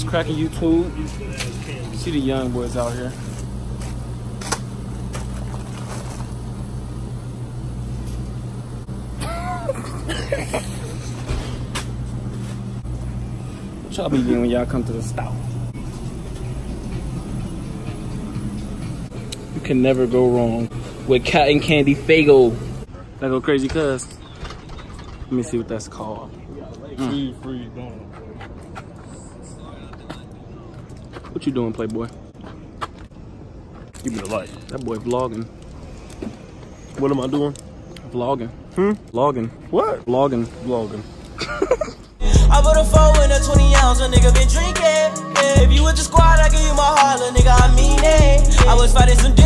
What's cracking YouTube? See the young boys out here. What y'all be getting when y'all come to the store? You can never go wrong with cotton candy Fago. That go crazy, cuz. Let me see what that's called. What you doing, Playboy? Give me the light. That boy vlogging. What am I doing? Vlogging. Vlogging. What? Vlogging. Vlogging. I put a 4 in a 20 ounce, a nigga been drinking. If you with the squad, I give you my heart, little nigga, I mean it. I was fighting some